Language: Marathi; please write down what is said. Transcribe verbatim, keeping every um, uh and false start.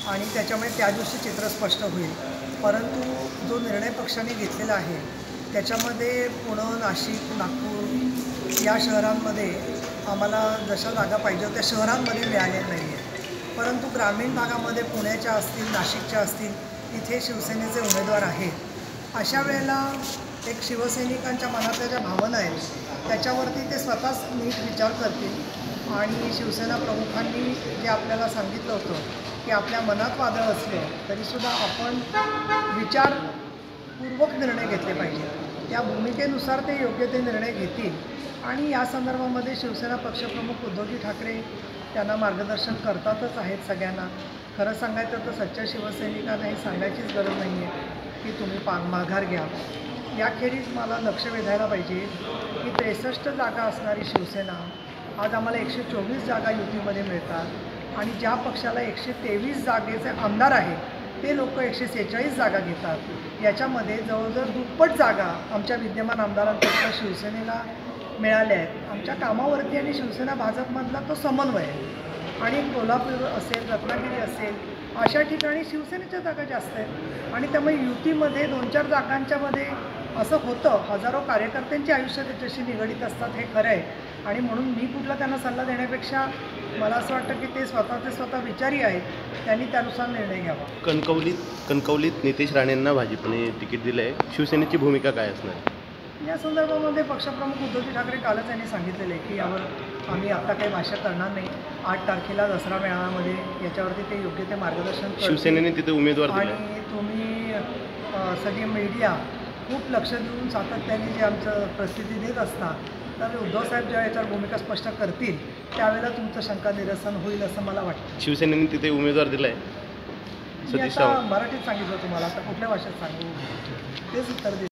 आणि त्याच्यामुळे त्या दिवशी चित्र स्पष्ट होईल. परंतु जो निर्णय पक्षाने घेतलेला आहे त्याच्यामध्ये पुणे, नाशिक, नागपूर या शहरांमध्ये आम्हाला जशा जागा पाहिजे त्या शहरांमध्ये मिळालेल्या नाही आहे. परंतु ग्रामीण भागामध्ये पुण्याच्या असतील, नाशिकच्या असतील, इथे शिवसेनेचे उमेदवार आहेत. अशा वेळेला एक शिवसैनिकांच्या मनातल्या ज्या भावना आहेत त्याच्यावरती ते स्वतःच नीट विचार करतील आणि शिवसेना प्रमुखांनी जे आपल्याला सांगितलं होतं की आपल्या मनात वादळ असलं तरीसुद्धा आपण विचारपूर्वक निर्णय घेतले पाहिजे. त्या भूमिकेनुसार ते योग्य ते निर्णय घेतील आणि या संदर्भामध्ये शिवसेना पक्षप्रमुख उद्धवजी ठाकरे त्यांना मार्गदर्शन करतातच आहेत सगळ्यांना. खरं सांगायचं तर सच्च्या शिवसैनिकांना हे सांगायचीच गरज नाही आहे की तुम्ही पा माघार घ्या. याखेरीज मला लक्ष वेधायला पाहिजे की त्रेसष्ट जागा असणारी शिवसेना आज आम्हाला एकशे चोवीस जागा युतीमध्ये मिळतात आणि ज्या पक्षाला एकशे तेवीस जागेचे आमदार आहेत ते लोक एकशे सेहेचाळीस जागा घेतात. याच्यामध्ये जवळजवळ दुप्पट जागा आमच्या विद्यमान आमदारांपेक्षा शिवसेनेला मिळाल्या आहेत. आमच्या कामावरती आणि शिवसेना भाजपमधला तो समन्वय आहे आणि कोल्हापूर असेल, रत्नागिरी असेल अशा ठिकाणी शिवसेनेच्या जागा जास्त आहेत आणि त्यामुळे युतीमध्ये दोन चार जागांच्यामध्ये असं होतं. हजारो कार्यकर्त्यांची आयुष्य त्याच्याशी निगडीत असतात, हे खरं आहे. आणि म्हणून मी कुठला त्यांना सल्ला देण्यापेक्षा मला असं वाटतं की ते स्वतःचे स्वतः विचारी आहेत, त्यांनी त्यानुसार निर्णय घ्यावा. कणकवलीत कणकवलीत नितेश राणेंना भाजपने तिकीट दिलं आहे. शिवसेनेची भूमिका काय असणार? या संदर्भामध्ये पक्षप्रमुख उद्धवजी ठाकरे कालच त्यांनी सांगितलेलं आहे की यावर आम्ही आता काही भाष्य करणार नाही. आठ तारखेला दसरा मेळाव्यामध्ये याच्यावरती ते योग्य ते मार्गदर्शन करतील. शिवसेनेने तिथे उमेदवार दिले आणि तुम्ही सगळी मीडिया खूप लक्ष देऊन सातत्याने जे आमचं प्रसिद्धी देत असतात तर उद्धवसाहेब जेव्हा याच्यावर भूमिका स्पष्ट करतील त्यावेळेला तुमचं शंका निरसन होईल असं मला वाटतं. शिवसेनेने तिथे उमेदवार दिला आहे. मी आता मराठीत सांगितलं तुम्हाला, आता कुठल्या भाषेत सांगू तेच उत्तर देईल.